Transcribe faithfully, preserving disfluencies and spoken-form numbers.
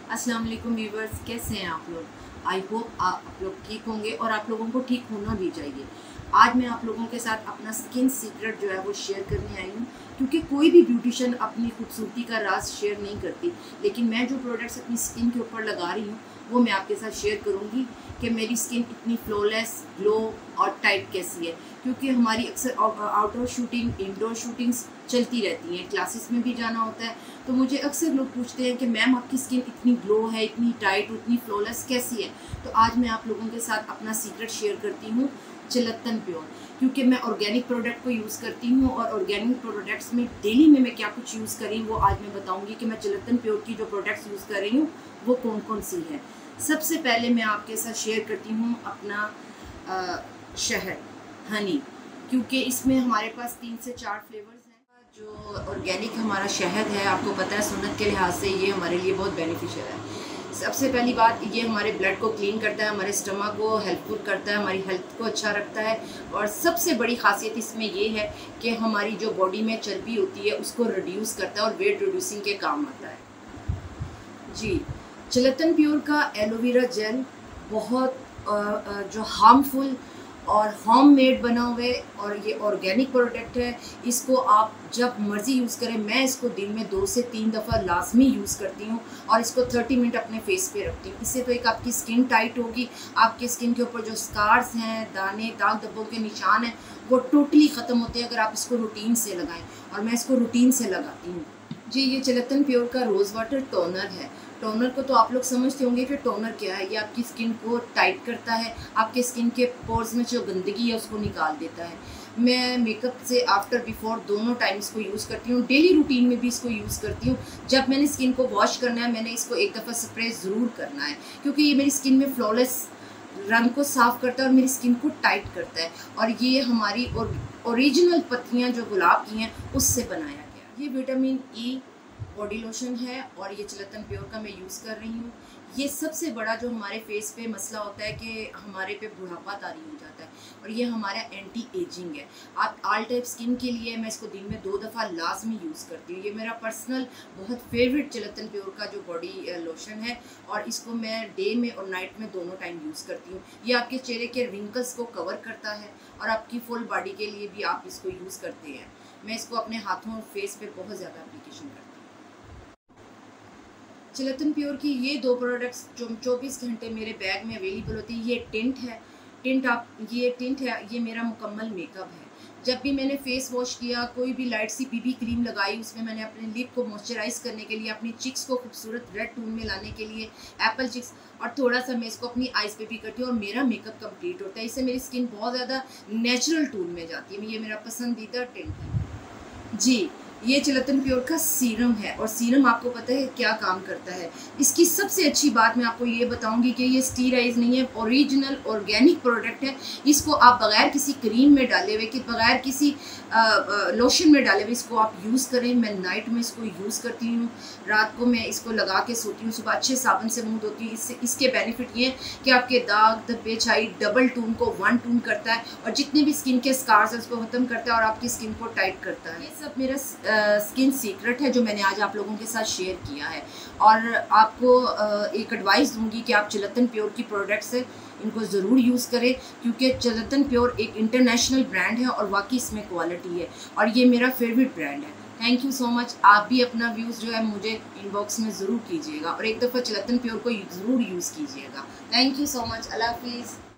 अस्सलाम वालेकुम व्यूवर्स, कैसे हैं आप लोग। आई होप आप लोग ठीक होंगे और आप लोगों को ठीक होना भी चाहिए। आज मैं आप लोगों के साथ अपना स्किन सीक्रेट जो है वो शेयर करने आई हूँ, क्योंकि कोई भी ब्यूटिशियन अपनी खूबसूरती का राज शेयर नहीं करती, लेकिन मैं जो प्रोडक्ट्स अपनी स्किन के ऊपर लगा रही हूँ वो मैं आपके साथ शेयर करूँगी कि मेरी स्किन इतनी फ्लॉलेस, ग्लो और टाइट कैसी है। क्योंकि हमारी अक्सर आउटडोर शूटिंग, इंडोर शूटिंग्स चलती रहती हैं, क्लासेस में भी जाना होता है, तो मुझे अक्सर लोग पूछते हैं कि मैम आपकी स्किन इतनी ग्लो है, इतनी टाइट, इतनी फ्लॉलेस कैसी है। तो आज मैं आप लोगों के साथ अपना सीक्रेट शेयर करती हूँ, चिलत्तन प्योर। क्योंकि मैं ऑर्गेनिक प्रोडक्ट को यूज़ करती हूँ और ऑर्गेनिक प्रोडक्ट्स में डेली में मैं क्या कुछ यूज़ करी वो आज मैं बताऊँगी कि मैं चिलत्तन प्योर की जो प्रोडक्ट्स यूज़ कर रही हूँ वो कौन कौन सी है। सबसे पहले मैं आपके साथ शेयर करती हूँ अपना आ, शहद, हनी, क्योंकि इसमें हमारे पास तीन से चार फ्लेवर्स हैं। जो ऑर्गेनिक हमारा शहद है, आपको पता है सुन्नत के लिहाज से ये हमारे लिए बहुत बेनिफिशियल है। सबसे पहली बात, ये हमारे ब्लड को क्लीन करता है, हमारे स्टमक को हेल्पफुल करता है, हमारी हेल्थ को अच्छा रखता है। और सबसे बड़ी खासियत इसमें ये है कि हमारी जो बॉडी में चर्बी होती है उसको रिड्यूस करता है और वेट रिड्यूसिंग के काम आता है। जी, चिलत्तन प्योर का एलोवेरा जेल बहुत जो हार्मफुल और होम मेड बना हुआ है और ये ऑर्गेनिक प्रोडक्ट है। इसको आप जब मर्ज़ी यूज़ करें। मैं इसको दिन में दो से तीन दफ़ा लाजमी यूज़ करती हूँ और इसको तीस मिनट अपने फेस पे रखती हूँ। इससे तो एक आपकी स्किन टाइट होगी, आपकी स्किन के ऊपर जो स्कार्स हैं, दाने, दाग धब्बों के निशान हैं, वो टोटली ख़त्म होते हैं अगर आप इसको रूटीन से लगाएं। और मैं इसको रूटीन से लगाती हूँ। जी, ये चिलत्तन प्योर का रोज़ वाटर टोनर है। टोनर को तो आप लोग समझते होंगे कि टोनर क्या है। ये आपकी स्किन को टाइट करता है, आपके स्किन के पोर्स में जो गंदगी है उसको निकाल देता है। मैं मेकअप से आफ्टर बिफोर दोनों टाइम इसको यूज़ करती हूँ, डेली रूटीन में भी इसको यूज़ करती हूँ। जब मैंने स्किन को वॉश करना है मैंने इसको एक दफ़ा स्प्रे ज़रूर करना है, क्योंकि ये मेरी स्किन में फ्लॉलेस रंग को साफ़ करता है और मेरी स्किन को टाइट करता है। और ये हमारी ओरिजिनल पत्तियाँ जो गुलाब की हैं उससे बनाया गया। ये विटामिन ई बॉडी लोशन है और ये चिलत्तन प्योर का मैं यूज़ कर रही हूँ। ये सबसे बड़ा जो हमारे फेस पे मसला होता है कि हमारे पे बुढ़ापा तारी हो जाता है, और ये हमारा एंटी एजिंग है। आप ऑल टाइप स्किन के लिए मैं इसको दिन में दो दफ़ा लाजमी यूज़ करती हूँ। ये मेरा पर्सनल बहुत फेवरेट चिलत्तन प्योर का जो बॉडी लोशन है और इसको मैं डे में और नाइट में दोनों टाइम यूज़ करती हूँ। ये आपके चेहरे के रिंकल्स को कवर करता है और आपकी फुल बॉडी के लिए भी आप इसको यूज़ करते हैं। मैं इसको अपने हाथों और फेस पे बहुत ज़्यादा एप्लीकेशन करती हूँ। चिलत्तन प्योर की ये दो प्रोडक्ट्स जो चौबीस घंटे मेरे बैग में अवेलेबल होती है। ये टिंट है, टिंट आप ये टिंट है, ये मेरा मुकम्मल मेकअप है। जब भी मैंने फेस वॉश किया, कोई भी लाइट सी बीबी क्रीम लगाई, उसमें मैंने अपने लिप को मॉइस्चराइज करने के लिए, अपनी चिक्स को खूबसूरत रेड टोन में लाने के लिए, एप्पल चिक्स, और थोड़ा सा मैं इसको अपनी आइज़ पे भी करती हूँ और मेरा मेकअप कंप्लीट होता है। इससे मेरी स्किन बहुत ज़्यादा नेचुरल टोन में जाती है। ये मेरा पसंदीदा टिंट है। जी, ये चिलत्तन प्योर का सीरम है और सीरम आपको पता है क्या काम करता है। इसकी सबसे अच्छी बात मैं आपको ये बताऊंगी कि ये स्टीराइज नहीं है, ओरिजिनल ऑर्गेनिक प्रोडक्ट है। इसको आप बगैर किसी क्रीम में डाले हुए, कि बगैर किसी आ, आ, लोशन में डाले हुए इसको आप यूज़ करें। मैं नाइट में इसको यूज़ करती हूँ, रात को मैं इसको लगा के सोती हूँ, सुबह अच्छे साबुन से मुँह धोती हूँ। इससे इसके बेनिफिट ये हैं कि आपके दाग धब्बे छाई डबल टून को वन टून करता है और जितने भी स्किन के स्कार्स हैं उसको ख़त्म करता है और आपकी स्किन को टाइट करता है। ये सब मेरा स्किन सीक्रेट है जो मैंने आज आप लोगों के साथ शेयर किया है। और आपको एक एडवाइस दूंगी कि आप चिलत्तन प्योर की प्रोडक्ट्स है इनको ज़रूर यूज़ करें, क्योंकि चिलत्तन प्योर एक इंटरनेशनल ब्रांड है और वाकई इसमें क्वालिटी है और ये मेरा फेवरेट ब्रांड है। Thank you so much. आप भी अपना व्यूज़ जो है मुझे इनबॉक्स में ज़रूर कीजिएगा और एक दफ़ा चिलत्तन प्योर को ज़रूर यूज़ कीजिएगा। Thank you so much. अल्लाह हाफिज़।